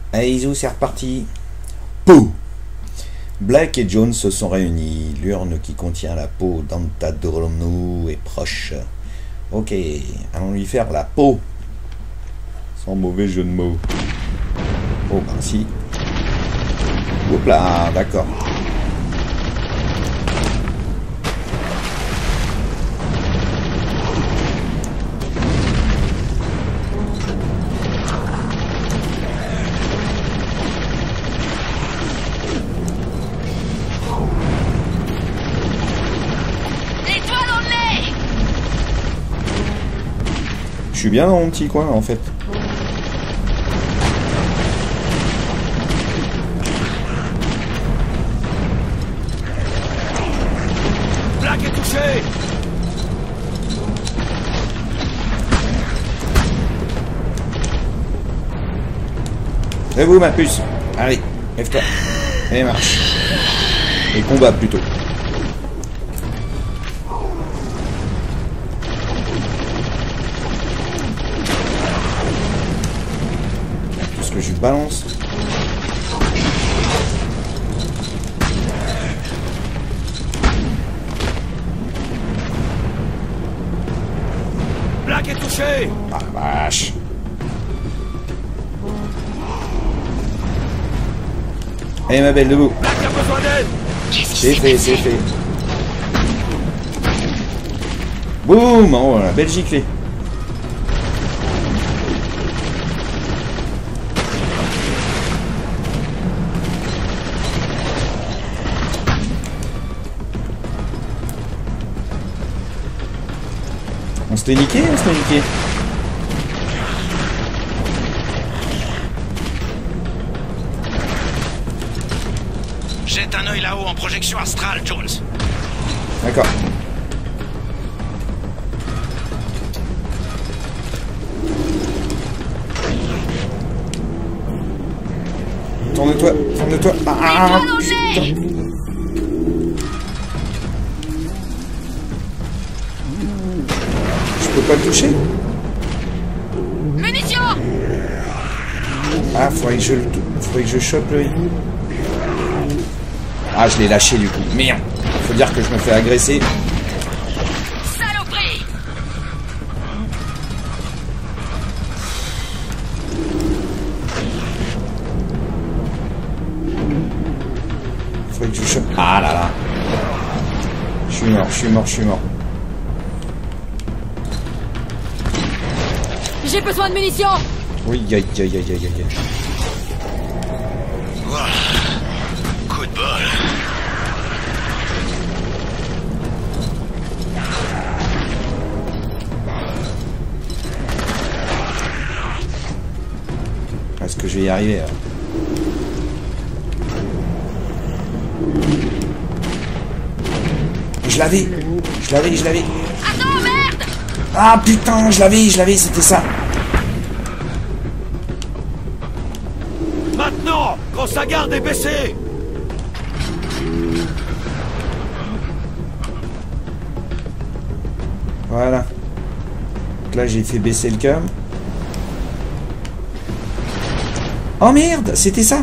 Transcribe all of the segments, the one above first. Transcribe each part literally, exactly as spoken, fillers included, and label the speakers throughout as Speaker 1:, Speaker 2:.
Speaker 1: Allez Izu, c'est reparti. Pouh. Black et Jones se sont réunis. L'urne qui contient la peau d'Antadromnou est proche. Ok, allons lui faire la peau. Sans mauvais jeu de mots. Oh ben si. Hop là, d'accord. Je suis bien dans mon petit coin en fait.
Speaker 2: Black est touché.
Speaker 1: Et vous ma puce. Allez, lève-toi. Et marche. Et combat plutôt. Je balance.
Speaker 2: Black est touché.
Speaker 1: Ah vache. Allez ma belle, debout.
Speaker 2: Black a besoin d'aide.
Speaker 1: C'est fait, c'est fait. Boum. Oh la belle giclée. On se fait niquer, on se fait niquer.
Speaker 2: Jette un œil là-haut en projection astrale, Jones.
Speaker 1: D'accord. Tourne-toi, tourne-toi. Ah, putain. Je peux pas le toucher.
Speaker 3: Munitions.
Speaker 1: Ah, faudrait que je le... faudrait que je chope le hibou. Ah, je l'ai lâché du coup. Merde. Faut dire que je me fais agresser.
Speaker 3: Saloperie.
Speaker 1: Faudrait que je chope. Ah là là. Je suis mort, je suis mort, je suis mort.
Speaker 3: J'ai besoin de munitions.
Speaker 1: Oui, aïe, aïe, aïe, aïe, aïe.
Speaker 2: Voilà. Coup de bol.
Speaker 1: Est-ce que je vais y arriver là? Je l'avais. Je l'avais, je l'avais.
Speaker 3: Attends, merde.
Speaker 1: Ah putain, je l'avais, je l'avais, c'était ça.
Speaker 2: Maintenant, quand sa garde est baissée.
Speaker 1: Voilà. Donc là, j'ai fait baisser le cam. Oh merde, c'était ça.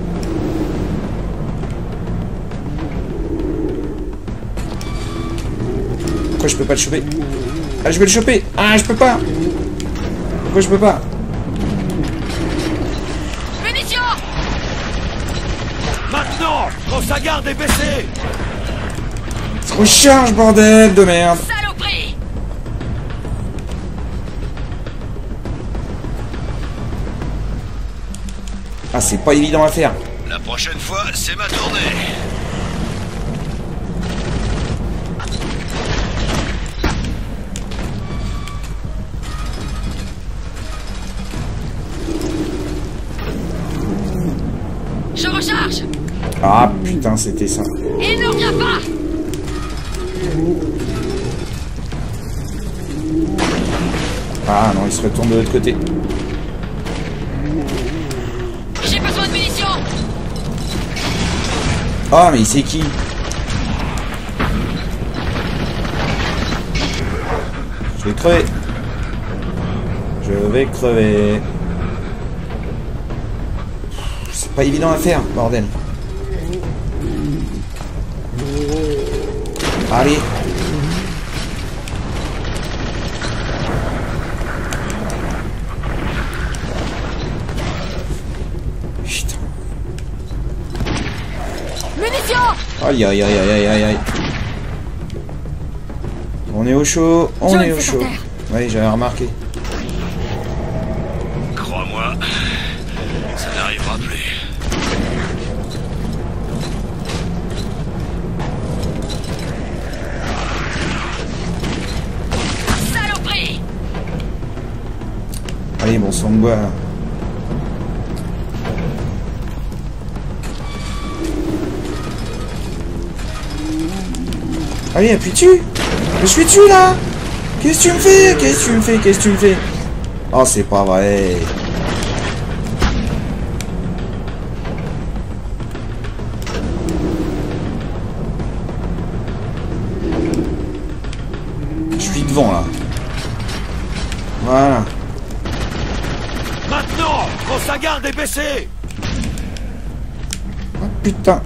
Speaker 1: Pourquoi je peux pas le choper? Ah, je vais le choper. Ah, je peux pas. Pourquoi je peux pas?
Speaker 3: Munitions.
Speaker 2: Maintenant, quand sa garde est baissée.
Speaker 1: Recharge, bordel de merde.
Speaker 3: Saloperie.
Speaker 1: Ah, c'est pas évident à faire.
Speaker 2: La prochaine fois, c'est ma tournée.
Speaker 3: Je recharge.
Speaker 1: Ah putain, c'était ça.
Speaker 3: Il ne revient pas.
Speaker 1: Ah non, il se retourne de l'autre côté.
Speaker 3: J'ai besoin de munitions.
Speaker 1: Ah, mais c'est qui? Je vais crever. Je vais crever. C'est pas évident à faire, bordel. Allez. Putain.
Speaker 3: Munitions!
Speaker 1: Aïe aïe aïe aïe aïe aïe. On est au chaud, on
Speaker 3: John,
Speaker 1: est au
Speaker 3: c'est
Speaker 1: chaud.
Speaker 3: par terre.
Speaker 1: Oui, j'avais remarqué.
Speaker 2: Crois-moi, ça n'arrivera plus.
Speaker 3: Saloperie!
Speaker 1: Allez, bon sang de bois. Là. Allez, appuie dessus. Je suis dessus là. Qu'est-ce que tu me fais? Qu'est-ce que tu me fais? Qu'est-ce que tu me fais? Oh, c'est pas vrai. Je suis devant là. Voilà.
Speaker 2: Maintenant, quand sa garde est baissée.
Speaker 1: Oh putain.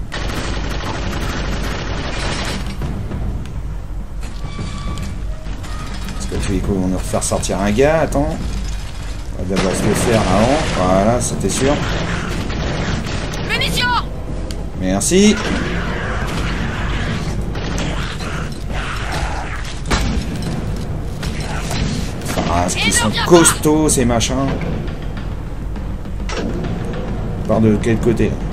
Speaker 1: Puis on va refaire sortir un gars, attends. On va d'abord se le faire avant. Voilà, c'était sûr.
Speaker 3: Munitions!
Speaker 1: Merci. Ah, ce qu'ils sont costauds ces machins. Par de quel côté là?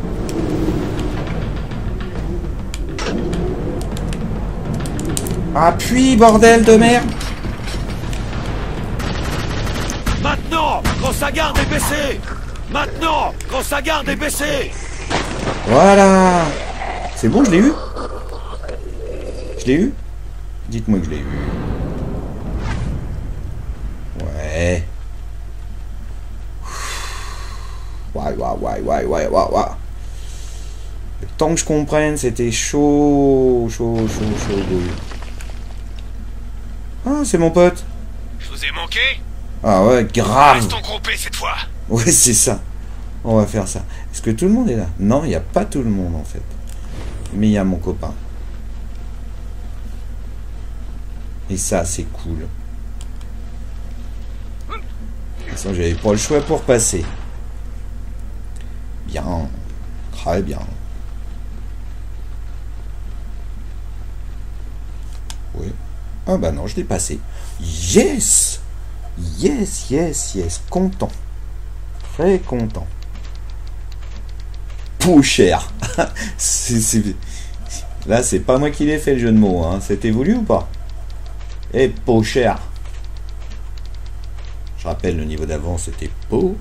Speaker 1: Appuie, bordel de merde!
Speaker 2: Maintenant, quand sa garde est baissée. Maintenant, quand sa garde est baissée.
Speaker 1: Voilà! C'est bon, je l'ai eu? Je l'ai eu? Dites-moi que je l'ai eu. Ouais. Ouais, ouais, ouais, ouais, ouais, ouais, ouais. Le temps que je comprenne, c'était chaud, chaud, chaud, chaud. Ah, c'est mon pote.
Speaker 2: Je vous ai manqué.
Speaker 1: Ah ouais, grave.
Speaker 2: Restons groupés cette fois.
Speaker 1: Ouais, c'est ça. On va faire ça. Est-ce que tout le monde est là? Non, il n'y a pas tout le monde en fait. Mais il y a mon copain. Et ça, c'est cool. De toute façon, j'avais pas le choix pour passer. Bien. Très bien. Oui. Ah bah non, je l'ai passé. Yes! Yes, yes, yes. Content. Très content. Pou cher. c'est, c'est... Là, c'est pas moi qui l'ai fait le jeu de mots. Hein. C'était voulu ou pas? Et pou cher. Je rappelle, le niveau d'avant, c'était pou.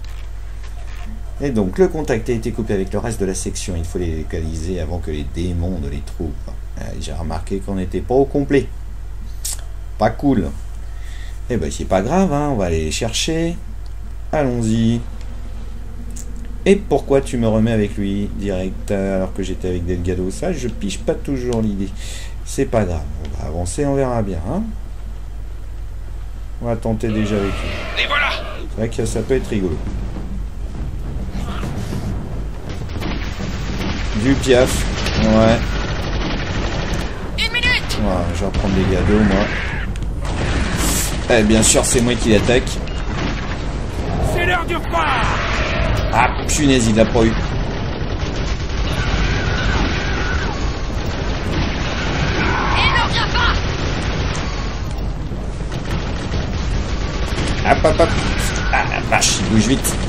Speaker 1: Et donc, le contact a été coupé avec le reste de la section. Il faut les localiser avant que les démons ne les trouvent. J'ai remarqué qu'on n'était pas au complet. Pas cool. Eh ben, c'est pas grave, hein, on va aller les chercher. Allons-y. Et pourquoi tu me remets avec lui direct alors que j'étais avec Delgado? Ça, je piche pas toujours l'idée. C'est pas grave, on va avancer, on verra bien. Hein, on va tenter déjà avec lui.
Speaker 2: Et voilà.
Speaker 1: C'est vrai que ça peut être rigolo. Du piaf. Ouais.
Speaker 3: Une minute!
Speaker 1: Voilà, je vais reprendre des gados, moi. Eh, bien sûr, c'est moi qui l'attaque.
Speaker 2: C'est l'heure du phare.
Speaker 1: Ah, punaise, il l'a pas eu.
Speaker 3: Il ne revient pas!
Speaker 1: Hop, hop, hop. Ah, la vache, il bouge vite.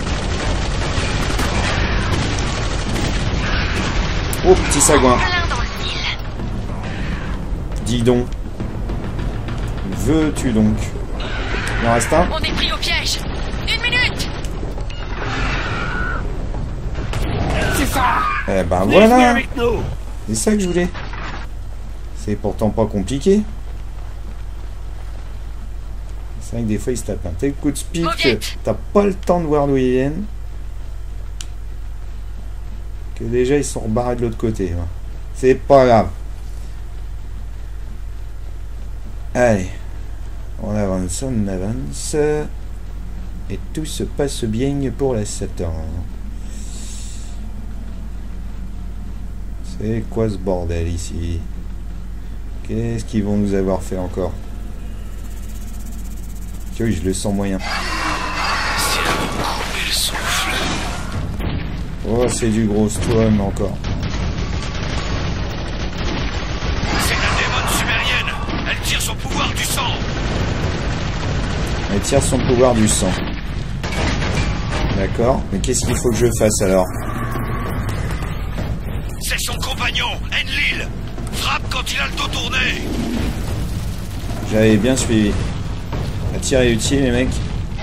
Speaker 1: Oh, petit sagouin.
Speaker 3: Câlin dans le mille.
Speaker 1: Dis donc. Veux-tu donc? Il en reste un?
Speaker 3: On est pris au piège. Une minute!
Speaker 2: C'est ça.
Speaker 1: Eh ben
Speaker 2: Venez jouer
Speaker 1: voilà.
Speaker 2: avec nous.
Speaker 1: C'est ça que je voulais. C'est pourtant pas compliqué. C'est vrai que des fois ils se tapent un tel coup de speak,
Speaker 3: Moquette.
Speaker 1: t'as pas le temps de voir d'où ils viennent. Que déjà ils sont rebarrés de l'autre côté. hein. C'est pas grave. Allez. On avance, on avance. Et tout se passe bien pour la Satan. C'est quoi ce bordel ici? Qu'est-ce qu'ils vont nous avoir fait encore? Oui, je le sens moyen.
Speaker 2: C'est à vous couper le souffle.
Speaker 1: Oh, c'est du gros storm encore.
Speaker 2: C'est la démone sumérienne. Elle tire son pouvoir du sang.
Speaker 1: Elle tire son pouvoir du sang. D'accord. Mais qu'est-ce qu'il faut que je fasse alors?
Speaker 2: C'est son compagnon, Enlil. Frappe quand il a le dos tourné.
Speaker 1: J'avais bien suivi. La tire est utile, les mecs.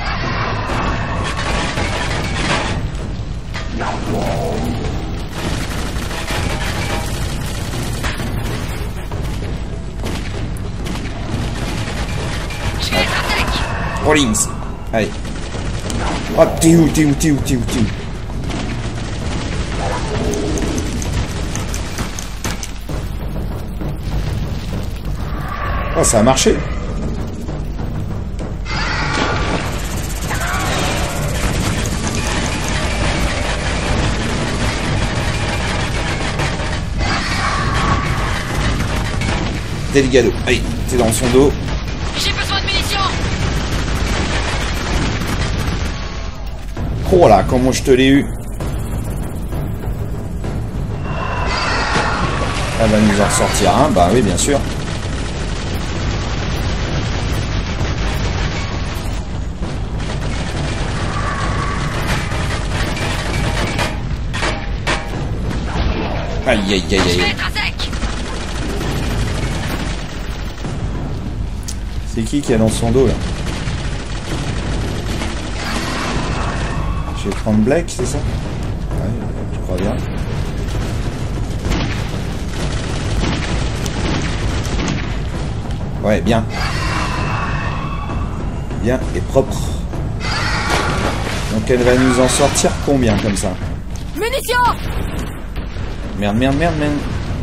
Speaker 3: Je vais être attaque.
Speaker 1: Rollings. Allez. Oh, t'es où, t'es où, t'es où, t'es où, t'es où? Oh, ça a marché. Delgado. Allez, t'es dans son dos.
Speaker 3: J'ai besoin de munitions.
Speaker 1: Oh là, comment je te l'ai eu. Elle va nous en ressortir un. Bah oui, bien sûr. Aïe aïe aïe
Speaker 3: Je vais
Speaker 1: aïe.
Speaker 3: être attaque.
Speaker 1: C'est qui qui est dans son dos là? Je vais prendre Black, c'est ça? Ouais, je crois bien. Ouais, bien. Bien et propre. Donc elle va nous en sortir combien comme ça?
Speaker 3: Munitions.
Speaker 1: Merde, merde, merde, merde.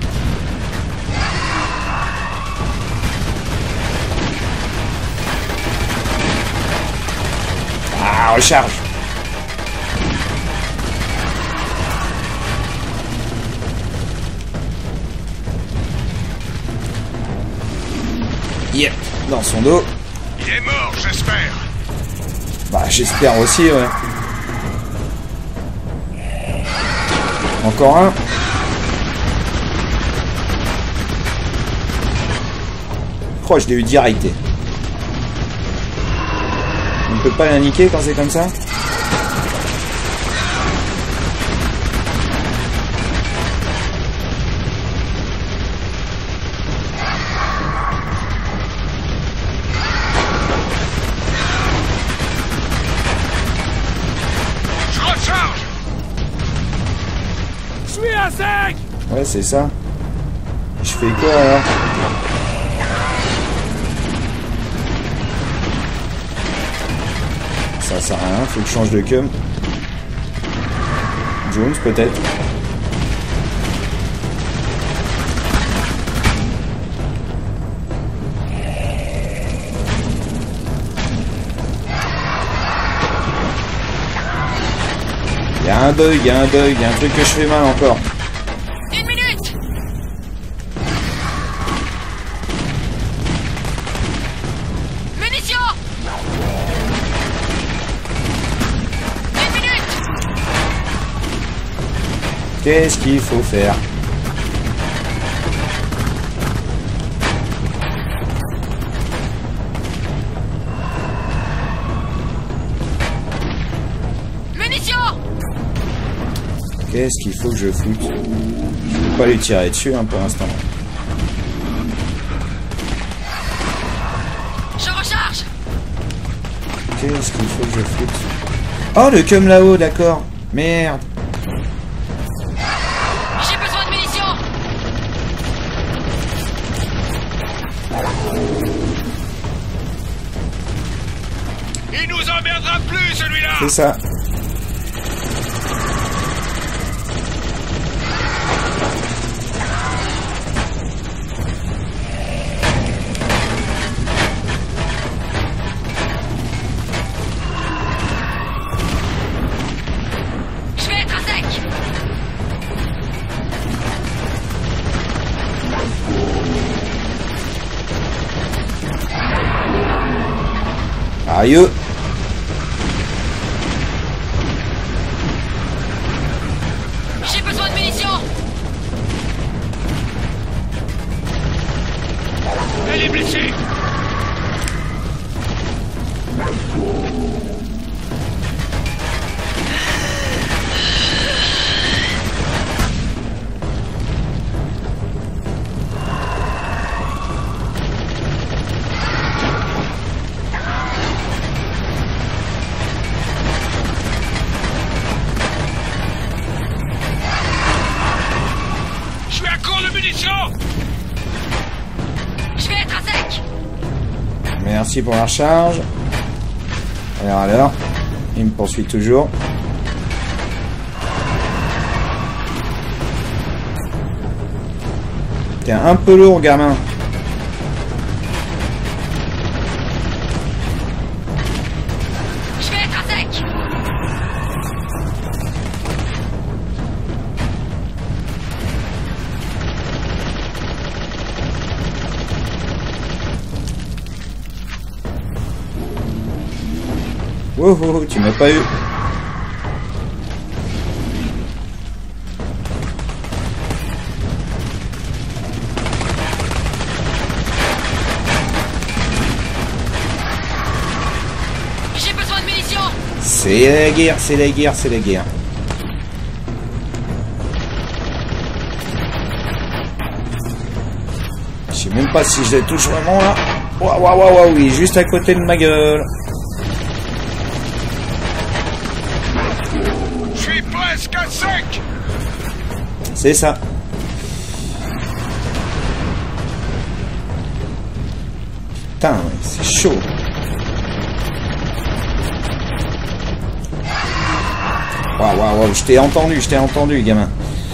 Speaker 1: Ah, recharge. Yep, dans son dos.
Speaker 2: Il est mort, j'espère.
Speaker 1: Bah, j'espère aussi, ouais. Encore un. Oh, je l'ai eu direct. On peut pas la niquer quand c'est comme ça?
Speaker 2: Je recharge. Je suis à sec.
Speaker 1: Ouais, c'est ça. Je fais quoi alors? Ça sert à rien, faut que je change de cum. Jones peut-être. Il y a un bug, il y a un bug, il y a un truc que je fais mal encore.
Speaker 3: Une minute. Munitions. Une minute.
Speaker 1: Qu'est-ce qu'il faut faire?
Speaker 3: Munitions.
Speaker 1: Qu'est-ce qu'il faut que je foute? Je peux pas lui tirer dessus hein, pour l'instant.
Speaker 3: Je recharge.
Speaker 1: Qu'est-ce qu'il faut que je foute? Oh, le cum là-haut, d'accord. Merde.
Speaker 3: J'ai besoin de munitions.
Speaker 2: Il nous emmerdera plus, celui-là.
Speaker 1: C'est ça.
Speaker 3: Je vais être attaque.
Speaker 1: Sérieux?
Speaker 3: J'ai besoin de munitions.
Speaker 2: Elle est blessée. Je suis à court de munitions.
Speaker 3: Je vais être à sec.
Speaker 1: Merci pour la recharge. Alors, alors. Il me poursuit toujours. T'es un peu lourd, gamin.
Speaker 3: Je vais être à sec.
Speaker 1: Oh, oh, oh, tu m'as pas eu.
Speaker 3: J'ai besoin de munitions.
Speaker 1: C'est la guerre, c'est la guerre, c'est la guerre. Je sais même pas si je les touche vraiment là. Waouh, waouh, waouh, waouh, oui, juste à côté de ma gueule.
Speaker 2: Je suis presque à sec.
Speaker 1: C'est ça. Putain, c'est chaud. Waouh, waouh, waouh, je t'ai entendu, je t'ai entendu, gamin.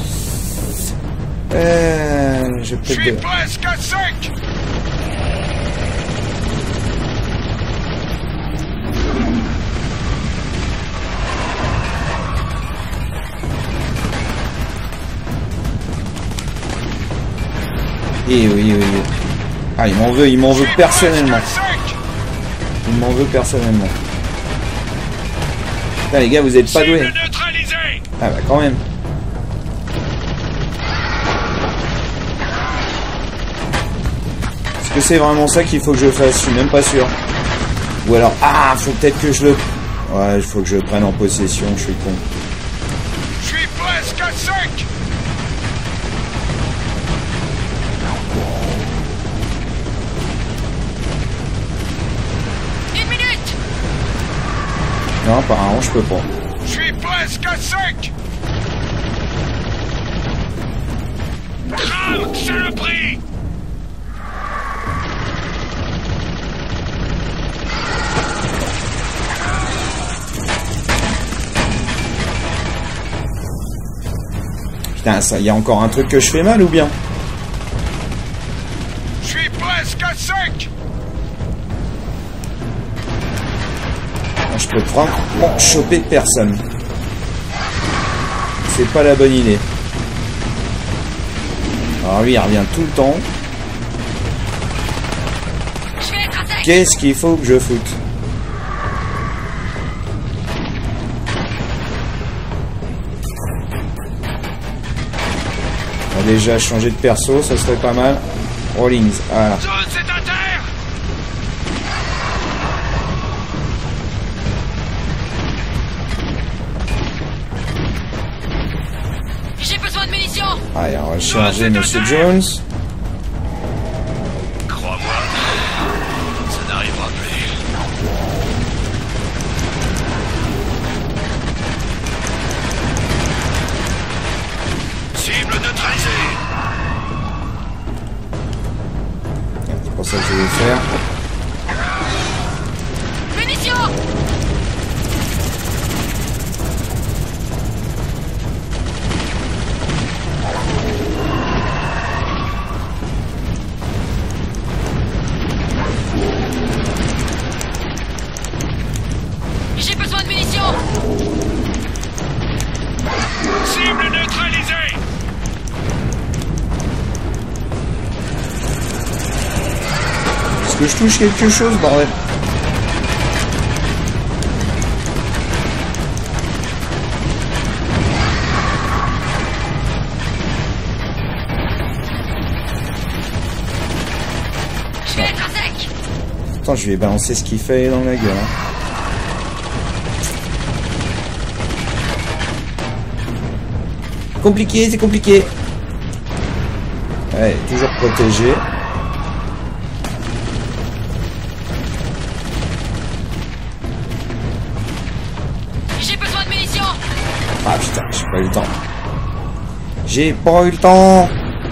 Speaker 1: Euh, je peux
Speaker 2: Je suis
Speaker 1: te...
Speaker 2: presque à sec.
Speaker 1: Oui, oui, oui, oui. Ah, il m'en veut, il m'en
Speaker 2: Je
Speaker 1: veut
Speaker 2: suis
Speaker 1: personnellement.
Speaker 2: presque à sec.
Speaker 1: Il m'en veut personnellement. Putain, les gars, vous êtes pas doués.
Speaker 2: Cible neutralisée.
Speaker 1: Ah bah quand même. Est-ce que c'est vraiment ça qu'il faut que je fasse? Je suis même pas sûr. Ou alors, ah, faut peut-être que je le... Ouais, il faut que je le prenne en possession, je suis con.
Speaker 2: Je suis presque à sec.
Speaker 3: Une minute.
Speaker 1: Non, apparemment, je peux pas.
Speaker 2: Je suis presque à sec. Crame, c'est le prix.
Speaker 1: Putain, ça, y a encore un truc que je fais mal ou bien?
Speaker 2: Je suis presque à sec.
Speaker 1: Je peux prendre... Bon, choper personne. C'est pas la bonne idée. Alors lui, il revient tout le temps.
Speaker 3: Je vais être à sec.
Speaker 1: Qu'est-ce qu'il faut que je foute? On va déjà changer de perso, ça serait pas mal. Rollins, voilà.
Speaker 2: Zone, c'est à terre.
Speaker 3: J'ai besoin de munitions.
Speaker 1: Allez, on va charger Monsieur Jones.
Speaker 2: Crois-moi, ça n'arrivera plus. Cible neutralisée.
Speaker 1: C'est pour ça que je vais faire.
Speaker 3: Munitions. J'ai besoin de munitions.
Speaker 2: Cible neutralisée.
Speaker 1: Est-ce que je touche quelque chose, bordel? Attends, je vais balancer ce qu'il fait dans la gueule. Hein. Compliqué, c'est compliqué. Ouais, toujours protégé.
Speaker 3: J'ai besoin de munitions.
Speaker 1: Ah putain, j'ai pas eu le temps. J'ai pas eu le temps.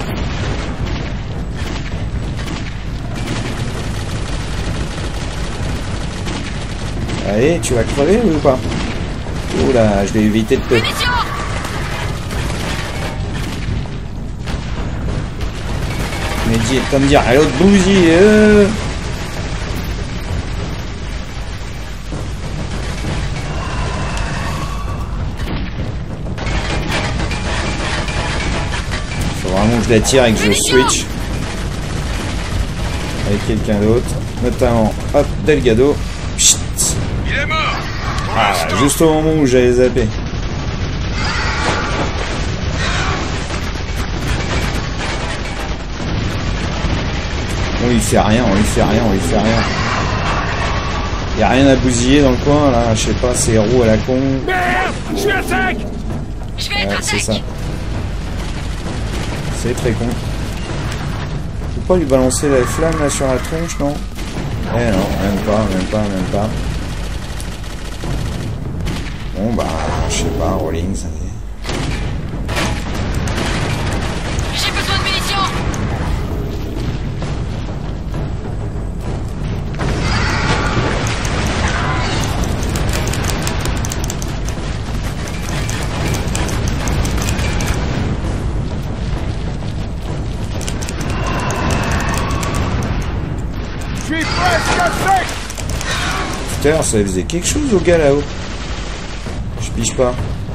Speaker 1: Allez, tu vas crever ou pas? Oula, je vais éviter de te...
Speaker 3: Munitions.
Speaker 1: Mais dis, comme dire, à l'autre bousille. Euh... Faut vraiment que je la tire et que je switch avec quelqu'un d'autre, notamment hop, Delgado. Psst.
Speaker 2: Il est mort.
Speaker 1: Ah, juste au moment où j'allais zapper. On lui fait rien, on lui fait rien, on lui fait rien. Y a rien à bousiller dans le coin là, je sais pas, c'est roues à la con.
Speaker 2: Merde, je suis à sec.
Speaker 3: Je vais
Speaker 1: Ouais,
Speaker 3: être à
Speaker 1: c'est
Speaker 3: sec.
Speaker 1: ça. C'est très con. Faut pas lui balancer la flamme là sur la tronche, non? Eh non, même pas, même pas, même pas. Bon bah, je sais pas, rolling, ça y est.
Speaker 3: J'ai besoin de munitions.
Speaker 2: Je suis presque à sec.
Speaker 1: Putain, ça faisait quelque chose au gars là-haut. Je pige pas.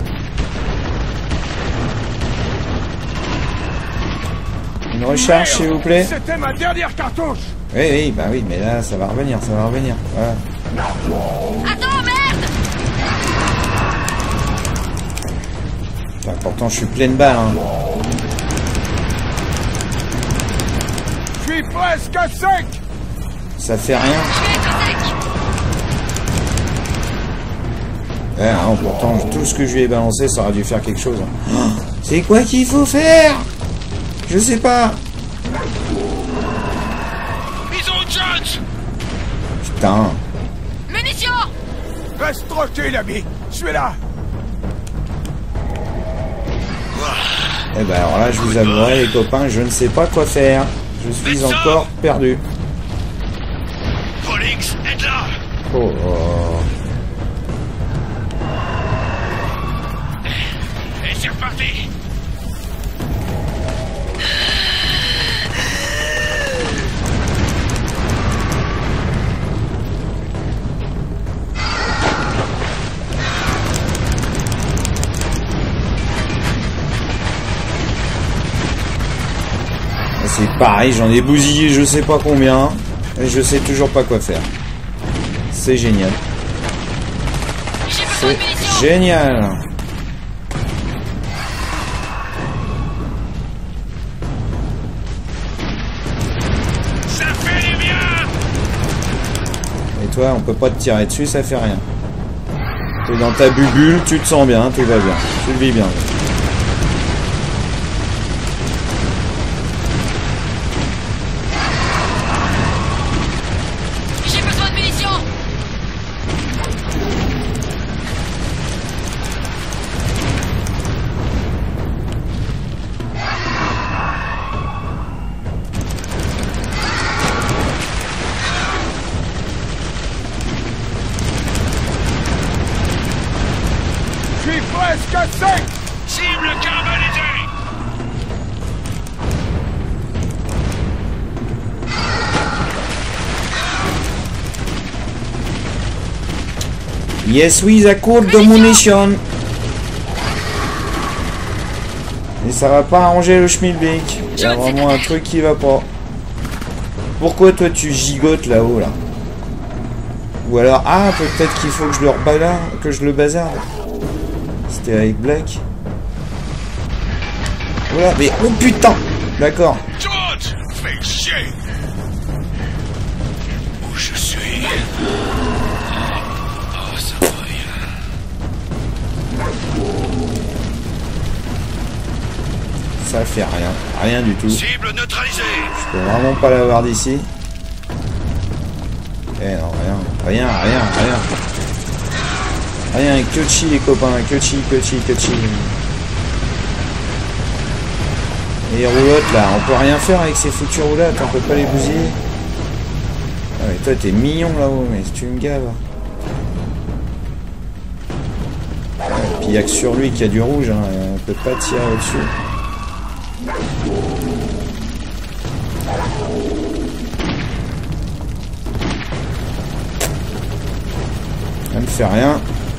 Speaker 1: Une recharge s'il vous plaît.
Speaker 2: C'était ma dernière cartouche.
Speaker 1: Oui, oui, bah oui, mais là ça va revenir, ça va revenir. Voilà.
Speaker 3: Attends, merde.
Speaker 1: Putain, pourtant je suis plein de balles. Hein.
Speaker 2: Je suis presque à sec.
Speaker 1: Ça fait rien.
Speaker 3: Je vais être à sec.
Speaker 1: Ouais, non, pourtant tout ce que je lui ai balancé, ça aurait dû faire quelque chose. Oh, c'est quoi qu'il faut faire? Je sais pas.
Speaker 2: Ils ont une chance.
Speaker 1: Putain.
Speaker 3: Munitions.
Speaker 2: Reste tranquille, ami. Je suis là.
Speaker 1: Eh ben alors là, je vous avouerai, les copains, je ne sais pas quoi faire. Je suis encore perdu.
Speaker 2: Polix, aide là.
Speaker 1: Oh, oh.
Speaker 2: Et c'est reparti.
Speaker 1: C'est pareil, j'en ai bousillé je sais pas combien. Et je sais toujours pas quoi faire. C'est génial.
Speaker 3: J'ai besoin de
Speaker 1: C'est
Speaker 3: munitions.
Speaker 1: génial.
Speaker 2: Ça fait du bien.
Speaker 1: Et toi, on peut pas te tirer dessus, ça fait rien. T'es dans ta bubule, tu te sens bien, tout va bien. Tu le vis bien.
Speaker 3: J'ai besoin de munitions.
Speaker 2: Je suis presque à sec. Cible carbonité.
Speaker 1: Yes, oui, à court de munitions. Et ça va pas arranger le schmilblick. Il y a vraiment un truc qui va pas. Pourquoi toi tu gigotes là-haut là? Ou alors, ah, peut-être qu'il faut que je le rebalarde, que je le bazarde. C'était avec Black. Voilà, mais oh putain! D'accord.
Speaker 2: George, fais chier. Où je suis. Oh, ça brille.
Speaker 1: Ça fait rien. Rien du tout.
Speaker 2: Cible neutralisée.
Speaker 1: Je peux vraiment pas l'avoir d'ici. Eh non, rien. Rien, rien, rien. Rien, que chi les copains. Que chi, que chi, que chi. Et les roulottes là, on peut rien faire avec ces foutues roulottes, on peut pas les bousiller. Ah mais toi t'es mignon là-haut, mais tu me gaves. Ouais, puis il y a que sur lui qu'il y a du rouge, hein, on peut pas tirer au-dessus. Ça me fait rien.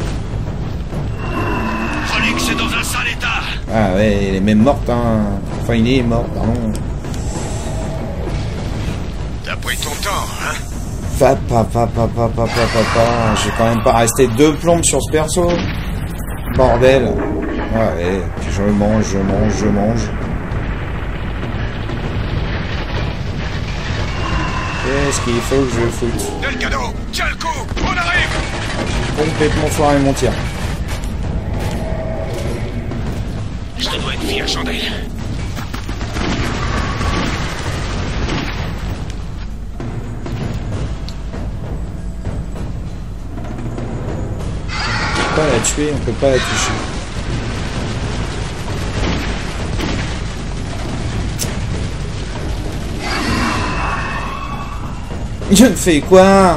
Speaker 2: Rollix est dans un sale état.
Speaker 1: Ah ouais, il est même morte, hein. Enfin, il est mort, pardon.
Speaker 2: T'as pris ton temps, hein?
Speaker 1: Papa, papa, papa, papa, papa. J'ai quand même pas resté deux plombes sur ce perso. Bordel. Ouais, puis je mange, je mange, je mange. Qu'est-ce qu'il faut que je foute?
Speaker 2: Delgado, tiens le coup, on arrive!
Speaker 1: Complètement foiré mon tir.
Speaker 2: Je te dois une fille à chandelle.
Speaker 1: On peut pas la tuer, on peut pas la toucher. Je ne fais quoi?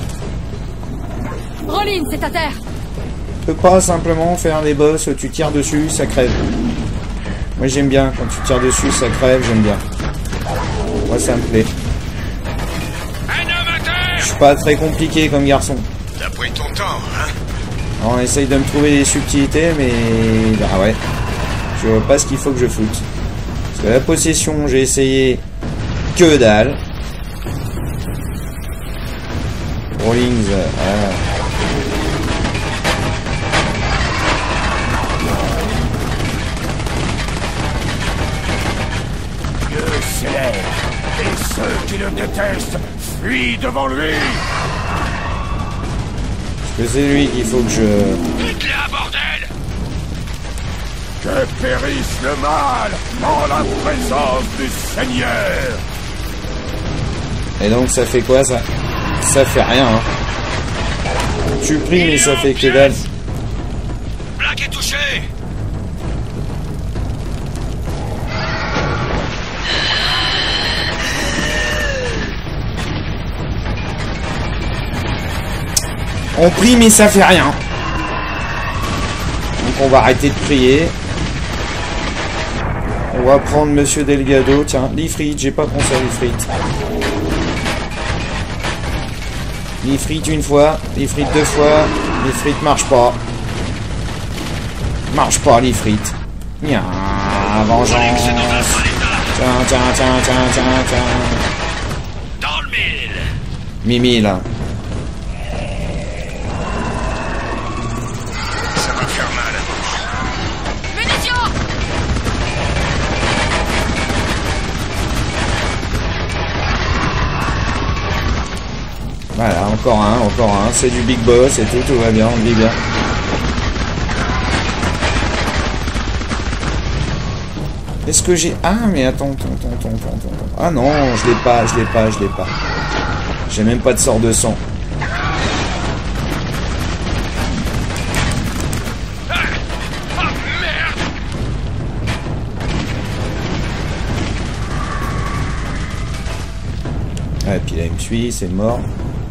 Speaker 3: Rollin, c'est à terre.
Speaker 1: Tu peux pas simplement faire des boss, tu tires dessus, ça crève. Moi j'aime bien, quand tu tires dessus, ça crève, j'aime bien. Moi ça me plaît.
Speaker 2: Un homme à terre!
Speaker 1: Je suis pas très compliqué comme garçon.
Speaker 2: T'as pris ton temps, hein?
Speaker 1: On essaye de me trouver des subtilités, mais... Ah ouais. Je vois pas ce qu'il faut que je foute. Parce que la possession, j'ai essayé... Que dalle. Rollings... Ah.
Speaker 2: Dieu célèbre, et ceux qui le détestent fuient devant lui!
Speaker 1: Que c'est lui qu'il faut que je...
Speaker 2: Dites-le à bordel! Que périsse le mal en la présence du Seigneur!
Speaker 1: Et donc ça fait quoi ça? Ça fait rien, hein. Tu pries mais ça fait que dalle.
Speaker 2: Black est touché!
Speaker 1: On prie mais ça fait rien. Donc on va arrêter de prier. On va prendre Monsieur Delgado. Tiens, l'ifrit, j'ai pas pensé à l'ifrit. L'ifrit une fois, l'ifrit deux fois, l'ifrit marche pas. Marche pas l'ifrit. Nya, vengeance. Tiens, tiens, tiens, tiens, tiens, tiens.
Speaker 2: Dans le mille!
Speaker 1: Mimi là.
Speaker 2: Ça va faire mal.
Speaker 3: Munitions!
Speaker 1: Voilà, encore un, encore un. C'est du big boss et tout, tout va bien, on le vit bien. Est-ce que j'ai... Ah, mais attends, attends, attends, attends, attends. Ah non, je l'ai pas, je l'ai pas, je l'ai pas. J'ai même pas de sort de sang. Ah, et puis là, il me suit, c'est mort.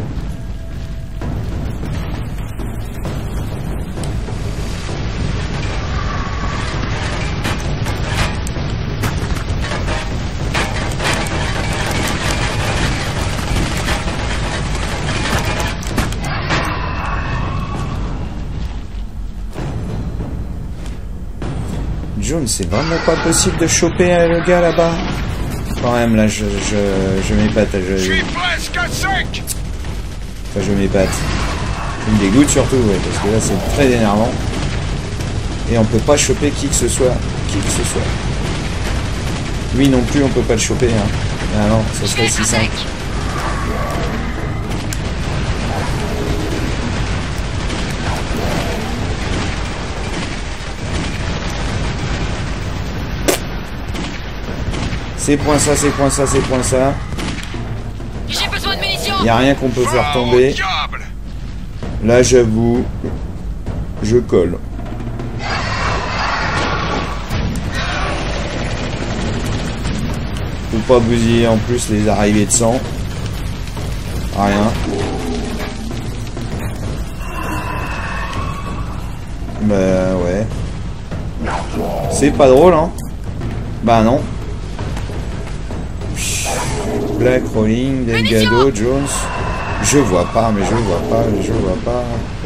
Speaker 1: Jaune, c'est vraiment pas possible de choper euh, le gars là-bas. Quand même, là, je, je, je m'épate. Je,
Speaker 2: Je suis presque à sec!
Speaker 1: Enfin, je m'épate. Je me dégoûte surtout, ouais, parce que là, c'est très énervant. Et on peut pas choper qui que ce soit. Qui que ce soit. Lui non plus, on peut pas le choper. Hein. Ah non, ça serait si simple. C'est point ça, c'est point ça, c'est point ça.
Speaker 3: J'ai besoin de munitions.
Speaker 1: Il n'y a rien qu'on peut faire
Speaker 4: Va au
Speaker 1: tomber.
Speaker 4: diable.
Speaker 1: Là, j'avoue, je colle. Faut pas bousiller en plus les arrivées de sang. Rien. Bah ouais. C'est pas drôle, hein. Bah non. Black, Rolling, Delgado, Jones. Je vois pas, mais je vois pas, je vois pas.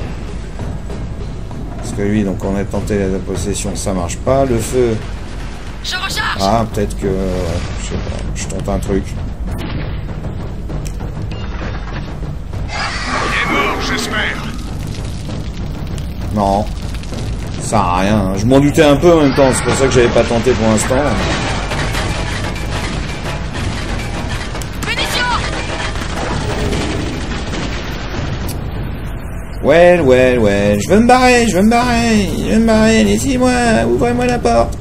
Speaker 1: Parce que lui, donc on a tenté la possession, ça marche pas. Le feu.
Speaker 3: Je recharge.
Speaker 1: Ah, peut-être que... Ouais, je sais pas, je tente un truc.
Speaker 4: Il est mort, j'espère.
Speaker 1: Non. Ça sert à rien. Hein. Je m'en doutais un peu en même temps, c'est pour ça que j'avais pas tenté pour l'instant. Ouais, ouais, ouais. Je veux me barrer, je veux me barrer. Je veux me barrer, laissez-moi. Ouvrez-moi la porte.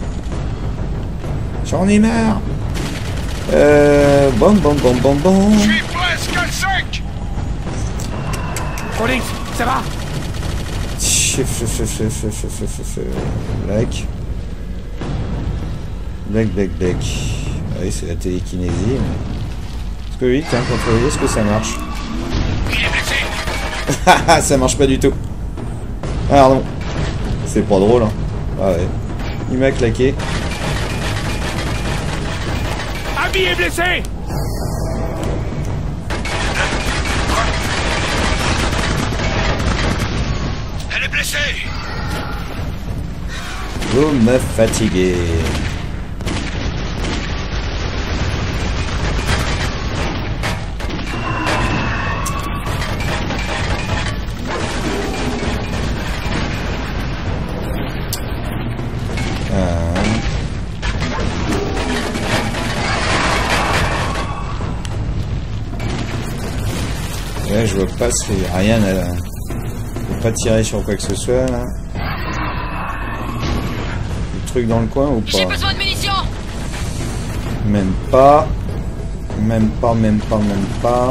Speaker 1: J'en ai marre. Euh... Bon, bon, bon, bon, bon.
Speaker 4: Je suis presque à sec.
Speaker 2: Collins, ça va?
Speaker 1: Black. Black, black, black. Ah oui, c'est la télékinésie. Mais... Est-ce que oui, tiens, contrôler, est-ce que ça marche?
Speaker 4: Il est blessé.
Speaker 1: Ça marche pas du tout. Ah non. C'est pas drôle, hein. Ah ouais. Il m'a claqué.
Speaker 2: Abby est blessé.
Speaker 4: Elle est blessée.
Speaker 1: Vous me fatiguez. Là, je vois pas ce qu'il y a rien à... Je peux pas tirer sur quoi que ce soit, là. Le truc dans le coin ou pas?
Speaker 3: J'ai besoin de munitions.
Speaker 1: Même pas. Même pas, même pas, même pas.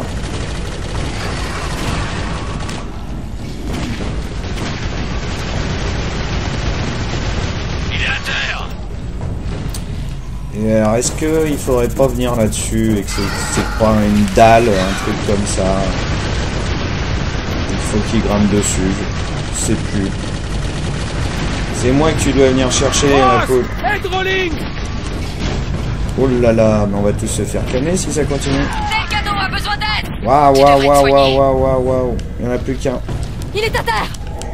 Speaker 4: Il est à terre.
Speaker 1: Et alors, est-ce qu'il faudrait pas venir là-dessus et que c'est pas une dalle, un truc comme ça? Il faut qu'il grimpe dessus, je sais plus. C'est moi que tu dois venir chercher, ma peau.
Speaker 2: Aide Rolling.
Speaker 1: Oh là là, mais on va tous se faire calmer si ça continue.
Speaker 3: Delgado a besoin d'aide.
Speaker 1: Waouh,
Speaker 3: Tu
Speaker 1: waouh,
Speaker 3: devrais te
Speaker 1: waouh,
Speaker 3: soigner.
Speaker 1: waouh, waouh, waouh, waouh. Il n'y en a plus qu'un.
Speaker 3: Il est à terre.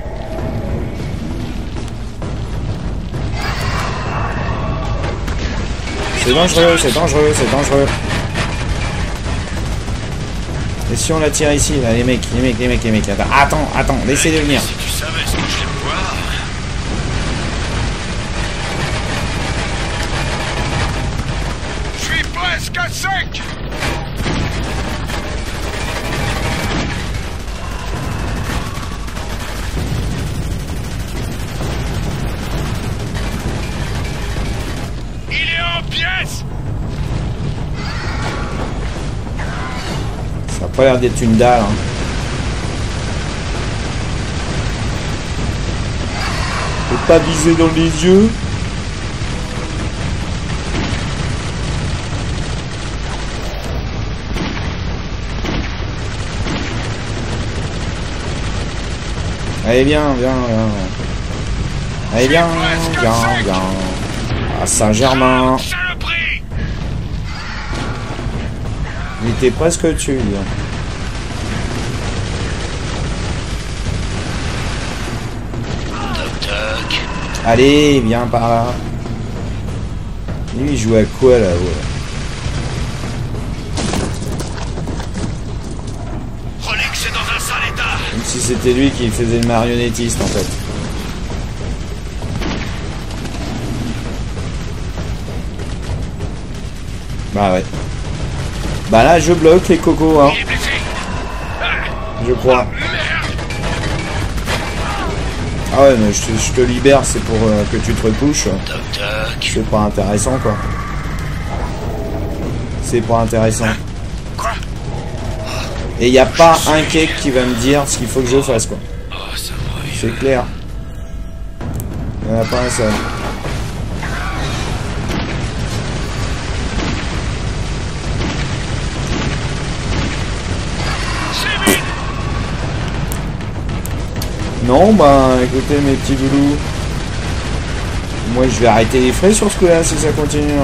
Speaker 1: C'est dangereux, c'est dangereux, c'est dangereux. Et si on la tire ici, là, les mecs, les mecs, les mecs, les mecs, attends, attends, attends, laissez-les venir.
Speaker 4: Si tu savais ce que je vais voir. Je suis presque à sec. Il est en pièces.
Speaker 1: Ça a pas l'air d'être une dalle, hein. Faut pas viser dans les yeux. Allez, viens, viens, viens. Allez, viens, viens, viens. À Saint-Germain.
Speaker 4: Saloperie.
Speaker 1: Il était presque dessus, lui.
Speaker 4: Toc toc.
Speaker 1: Allez, viens par là. Lui, il joue à quoi, là, ouais.
Speaker 4: Rolling, c'est dans un sale état.
Speaker 1: Comme si c'était lui qui faisait le marionnettiste, en fait. Bah ouais. Bah là, je bloque les cocos, hein.
Speaker 4: Il est blessé.
Speaker 1: Je crois. Ah ouais, mais je te, je te libère, c'est pour euh, que tu te recouches.
Speaker 4: Toc toc.
Speaker 1: C'est pas intéressant, quoi. C'est pas intéressant.
Speaker 4: Quoi?
Speaker 1: Et il n'y a pas un cake qui va me dire ce qu'il faut que je fasse, quoi.
Speaker 2: Oh, ça brûle.
Speaker 1: C'est clair. Il n'y en a pas un seul. Non, bah écoutez mes petits loulous. Moi je vais arrêter les frais sur ce coup-là si ça continue. Hein.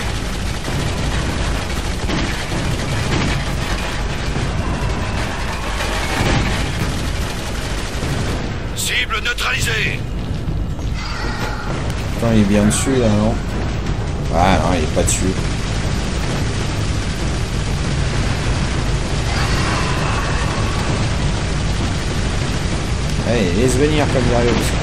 Speaker 2: Cible neutralisée.
Speaker 1: Attends, il est bien dessus là, non? Ah non, il est pas dessus. Allez, laisse venir comme il arrive aussi.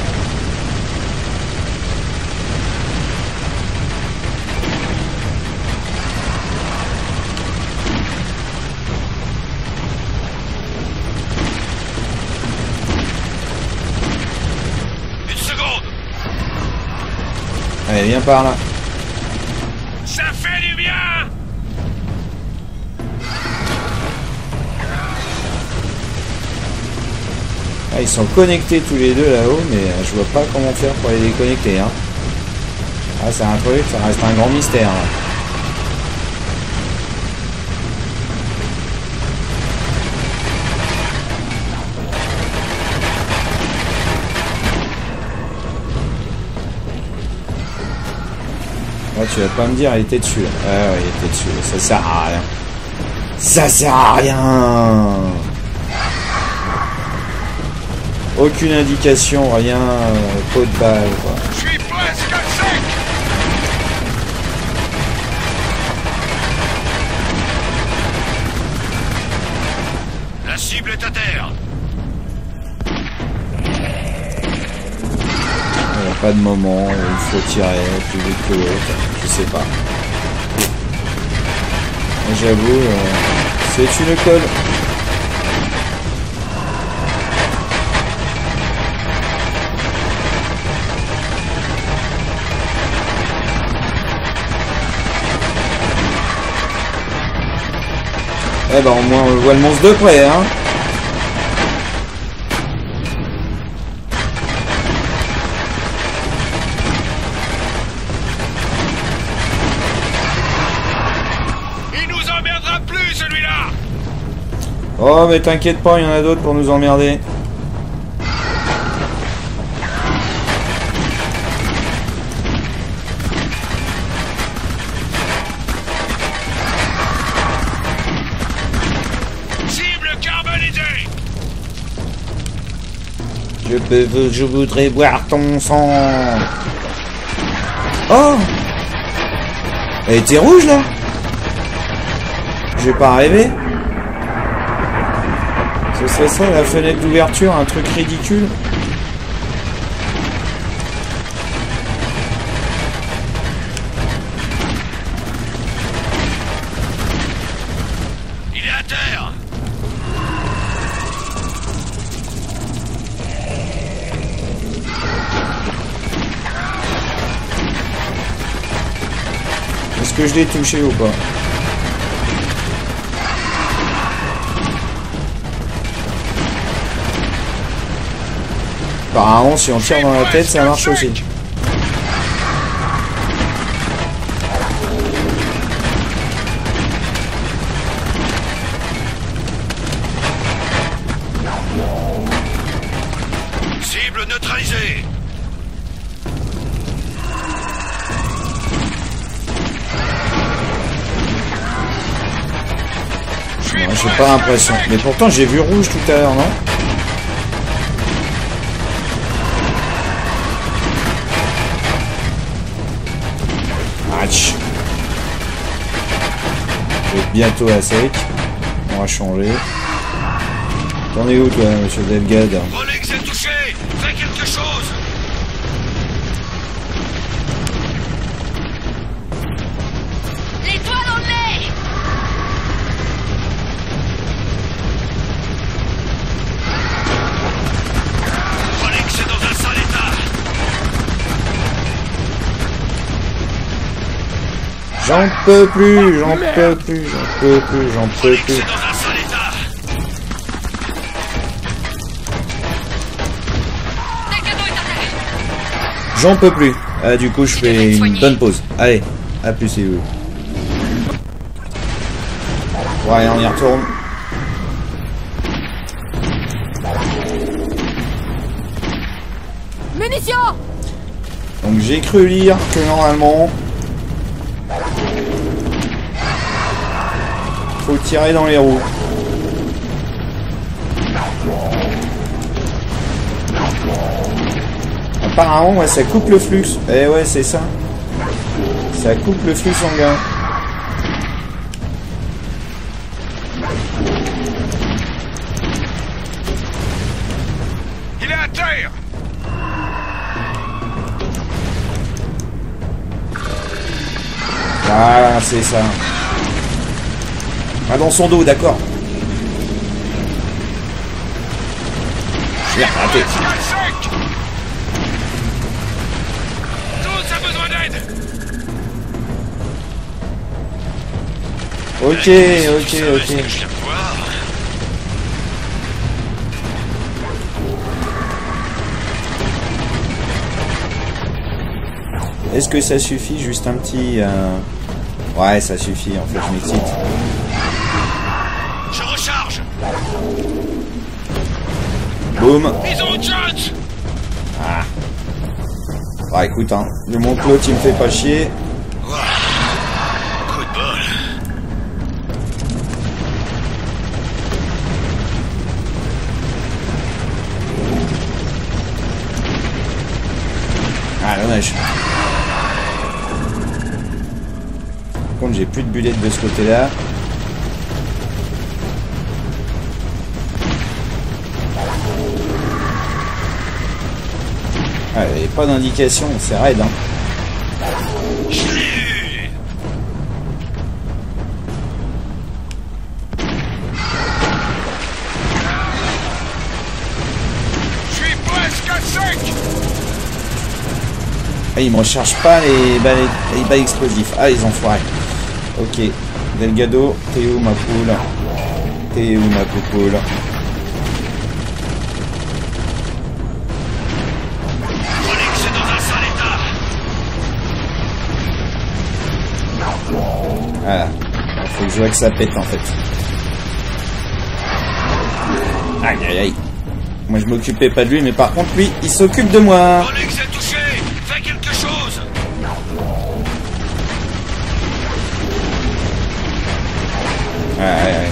Speaker 2: Une seconde.
Speaker 1: Allez, viens par là.
Speaker 4: Ça fait du bien!
Speaker 1: Ah, ils sont connectés tous les deux là-haut, mais euh, je vois pas comment faire pour les déconnecter. Hein. Ah, c'est un truc, ça reste un grand mystère. Là. Ah, tu vas pas me dire, il était dessus. Là. Ah ouais, il était dessus. Ça sert à rien. Ça sert à rien. Aucune indication, rien, euh, pot de balle, quoi.
Speaker 4: Je suis presque sec!
Speaker 2: La cible est à terre.
Speaker 1: Il n'y a pas de moment où il faut tirer plus vite que l'autre, je sais pas. J'avoue, euh, c'est une colle. Eh ben au moins on voit le monstre de près, hein.
Speaker 4: Il nous emmerdera plus, celui-là!
Speaker 1: Oh mais t'inquiète pas, il y en a d'autres pour nous emmerder. Je peux, je voudrais boire ton sang. Oh! Elle était rouge là? J'ai pas rêvé. Ce serait ça la fenêtre d'ouverture, un truc ridicule.
Speaker 2: Il est à terre.
Speaker 1: Est-ce que je l'ai touché ou pas? Apparemment, si on tire dans la tête, ça marche aussi.
Speaker 2: Cible neutralisée.
Speaker 1: J'ai pas l'impression. Mais pourtant, j'ai vu rouge tout à l'heure, non? Match. Je vais être bientôt à sec. On va changer. T'en es où, toi, monsieur Delgado?
Speaker 2: Rolex est touché. Fais quelque chose.
Speaker 3: Les doigts dans le nez!
Speaker 2: Rolex est dans un sale état.
Speaker 1: J'en peux plus, j'en peux plus, j'en peux plus, j'en peux plus.
Speaker 2: C'est dans un sale état.
Speaker 3: Delgado est atterri.
Speaker 1: J'en peux plus. Ah, du coup, je fais une bonne pause. Allez, à plus, c'est vous. Ouais, on y retourne.
Speaker 3: Munitions.
Speaker 1: Donc j'ai cru lire que normalement faut tirer dans les roues. Apparemment, ouais, ça coupe le flux. Eh ouais, c'est ça. Ça coupe le flux sanguin.
Speaker 4: Il est à terre.
Speaker 1: Voilà, c'est ça. Ah, dans son dos, d'accord. Merde, raté.
Speaker 4: Sec. Tous a besoin d'aide.
Speaker 1: Ok, ok, ok.
Speaker 2: Je viens de voir.
Speaker 1: Est-ce que ça suffit? Juste un petit... Euh... Ouais, ça suffit, en fait, je m'excite.
Speaker 2: Je recharge.
Speaker 1: Boum.
Speaker 2: Ils ont Jones.
Speaker 1: Ah. Bah écoute, hein, le mon Claude, il me fait pas chier.
Speaker 2: Coup de bol.
Speaker 1: Ah, dommage. Par contre, j'ai plus de bullets de ce côté-là. Ah, il n'y avait pas d'indication, c'est raide, hein.
Speaker 2: Je l'ai eu.
Speaker 4: Je suis presque à sec.
Speaker 1: Ah, ils me rechargent pas les balles, les balles explosifs. Ah, ils enfoirés. Ok. Delgado, t'es où ma poule? T'es où ma poupoule?
Speaker 2: Onyx est dans un sale état.
Speaker 1: Voilà. Faut que je vois que ça pète en fait. Aïe aïe aïe. Moi je m'occupais pas de lui, mais par contre lui, il s'occupe de moi.
Speaker 2: Onyx est touché. Fais quelque chose.
Speaker 1: Ouais, ouais, ouais.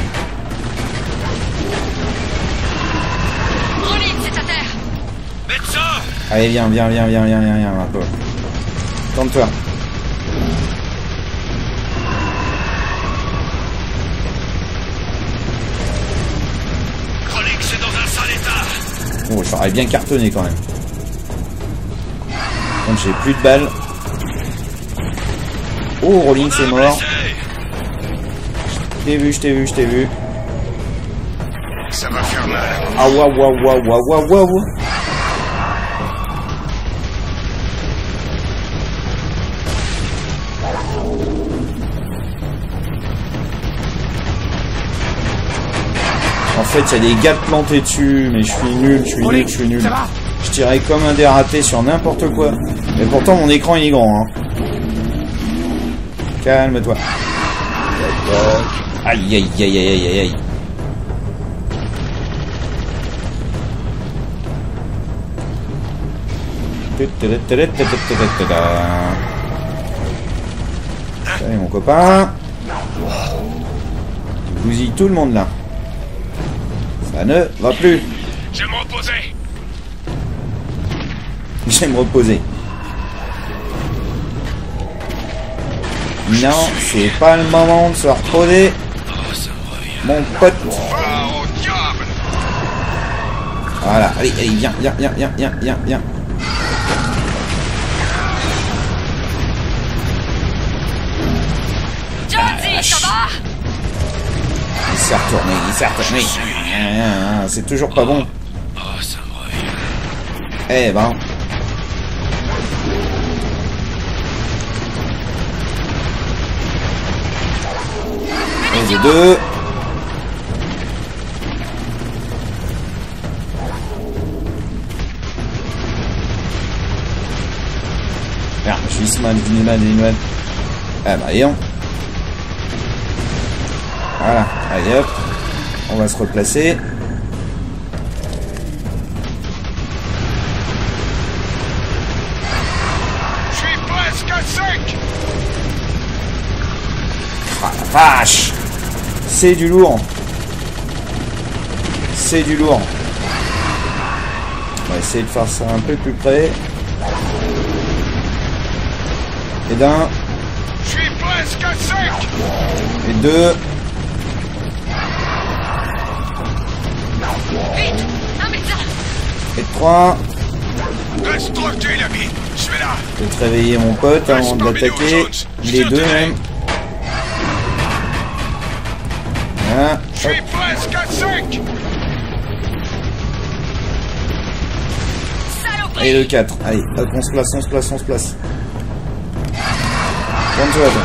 Speaker 3: Rollins est à terre.
Speaker 2: Médecin.
Speaker 1: Allez, viens, viens, viens, viens, viens, viens, viens, un peu. Tente-toi.
Speaker 2: Onyx est dans un sale état.
Speaker 1: Oh, j'aurais bien cartonné quand même. Donc j'ai plus de balles. Oh, Rollins est mort. Je t'ai vu, je t'ai vu, je t'ai vu.
Speaker 4: Ça va faire mal.
Speaker 1: Ah waouh waouh waouh waouh waouh waouh. En fait, il y a des gars plantés dessus, mais je suis nul, je suis nul, je suis nul. Je tirais comme un dératé sur n'importe quoi. Mais pourtant, mon écran il est grand. Hein. Calme-toi. Aïe aïe aïe aïe aïe aïe. Allez mon copain. Tu bousilles tout le monde là. Ça ne va plus.
Speaker 4: Je vais me reposer.
Speaker 1: Je vais me reposer. Non, c'est pas le moment de se reposer.
Speaker 2: Oh, ça me revient.
Speaker 1: Mon pote.
Speaker 4: Va au diable.
Speaker 1: Voilà, allez, allez, viens, viens, viens, viens, viens, viens, viens.
Speaker 3: Jonesy, ça va?
Speaker 1: Il s'est retourné, il s'est retourné. C'est toujours pas bon.
Speaker 2: Oh, ça me revient.
Speaker 1: Eh ben. J'ai deux. Merde, je suis mal, je suis mal, je suis mal. Ah bah voyons. Voilà, allez hop. On va se replacer.
Speaker 4: Je suis presque à sec.
Speaker 1: Ah la vache! C'est du lourd. C'est du lourd. On va essayer de faire ça un peu plus près. Et d'un.
Speaker 4: Je suis presque à sec.
Speaker 1: Et deux.
Speaker 3: Vite! Un médecin!
Speaker 1: Et trois.
Speaker 4: Reste tranquille, ami. Je suis là.
Speaker 1: Je vais te réveiller mon pote avant de l'attaquer. Les deux même. Voilà.
Speaker 4: Je suis presque à sec.
Speaker 3: Saloperie!
Speaker 1: Et le quatre. Allez, hop, on se place, on se place, on se place. Prends-toi, attends.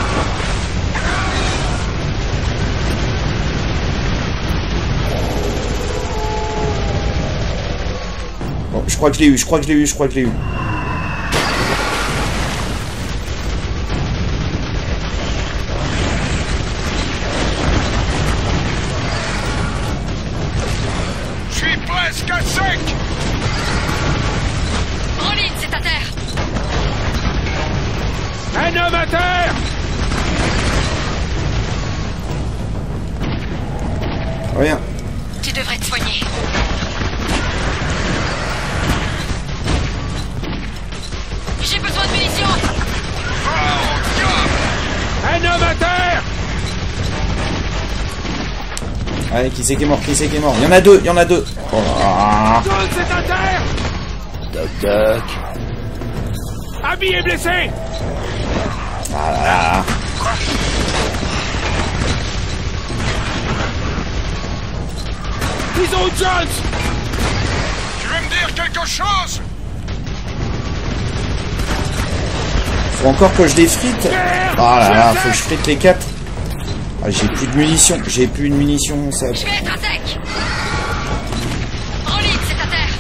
Speaker 1: Bon, je crois que je l'ai eu, je crois que je l'ai eu, je crois que je l'ai eu.
Speaker 4: Je suis presque à sec.
Speaker 3: Rollin, c'est à terre!
Speaker 2: Un homme à terre!
Speaker 1: Rien.
Speaker 3: Tu devrais te soigner. J'ai besoin de munitions!
Speaker 2: Un homme à terre!
Speaker 1: Allez, qui c'est qui est mort, qui c'est qui est mort? Il y en a deux, il y en a deux. Oh là.
Speaker 2: John, c'est à terre!
Speaker 1: Toc toc.
Speaker 2: Abby est blessé!
Speaker 1: Ah là là.
Speaker 2: Ils ont Jones!
Speaker 4: Tu veux me dire quelque chose?
Speaker 1: Faut encore que je les frite. Oh là là, faut que je frite les quatre. Ah, j'ai plus de munitions, j'ai plus de munitions, ça.
Speaker 3: Je vais être à sec! Rollin, c'est à terre!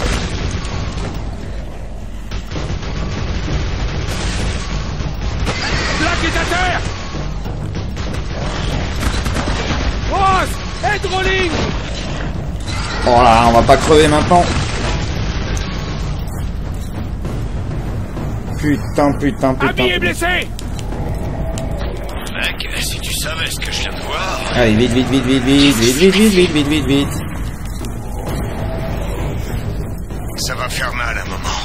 Speaker 2: Black est à terre! Ross! Aide Rolling!
Speaker 1: Oh là, on va pas crever maintenant. Putain, putain, putain.
Speaker 2: Abby est blessé!
Speaker 5: Mec, si tu savais ce que je viens de voir...
Speaker 1: Allez, vite, vite, vite, vite, vite, vite, vite, vite, vite, vite, vite, vite.
Speaker 5: Ça va faire mal un moment.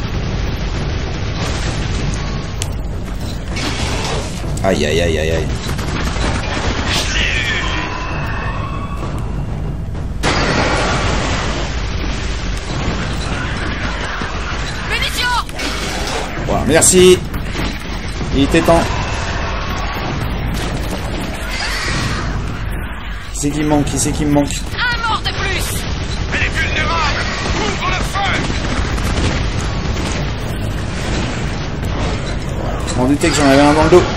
Speaker 1: Aïe, aïe, aïe, aïe, aïe.
Speaker 3: Munitions!
Speaker 1: Voilà, merci. Il était temps. Qui c'est qui me manque? Qui c'est qui me manque?
Speaker 3: Un mort de plus!
Speaker 4: Elle est vulnérable. Ouvre le feu.
Speaker 1: Je m'en doutais que j'en avais un dans le dos.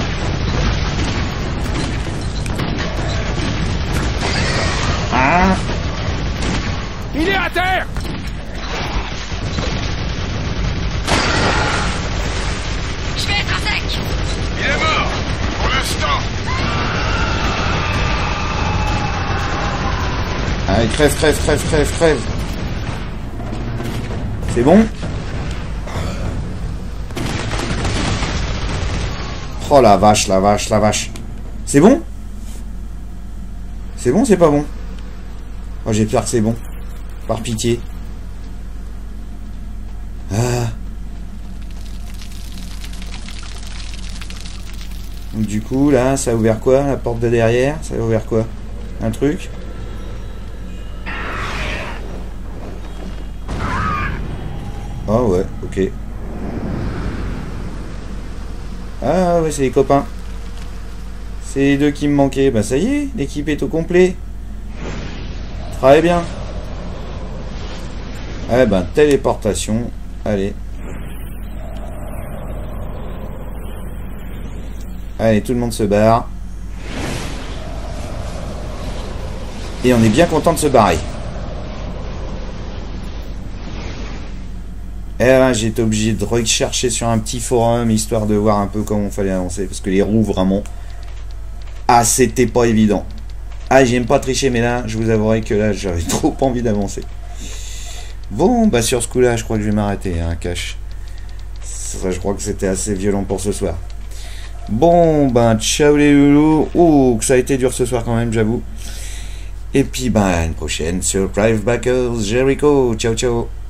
Speaker 1: Ah!
Speaker 2: Il est à terre!
Speaker 3: Je vais être à sec!
Speaker 4: Il est mort. Pour l'instant.
Speaker 1: Allez, crève, crève, crève, crève, crève. C'est bon? Oh la vache, la vache, la vache. C'est bon? C'est bon, c'est pas bon? Oh, j'ai peur que c'est bon. Par pitié. Ah. Donc, du coup, là, ça a ouvert quoi? La porte de derrière? Ça a ouvert quoi? Un truc? Oh ouais, ok. Ah ouais, c'est les copains. C'est les deux qui me manquaient. Bah ça y est, l'équipe est au complet. Très bien. Eh ben, téléportation. Allez. Allez, tout le monde se barre. Et on est bien content de se barrer. Eh ben, j'ai été obligé de rechercher sur un petit forum, histoire de voir un peu comment il fallait avancer. Parce que les roues, vraiment... Ah, c'était pas évident. Ah, j'aime pas tricher, mais là, je vous avouerai que là, j'avais trop envie d'avancer. Bon, bah sur ce coup-là, je crois que je vais m'arrêter, hein, cash. Ça, je crois que c'était assez violent pour ce soir. Bon, ben, ciao les loulous. Oh, que ça a été dur ce soir quand même, j'avoue. Et puis, ben, à une prochaine sur Drive Backers Jericho. Ciao, ciao.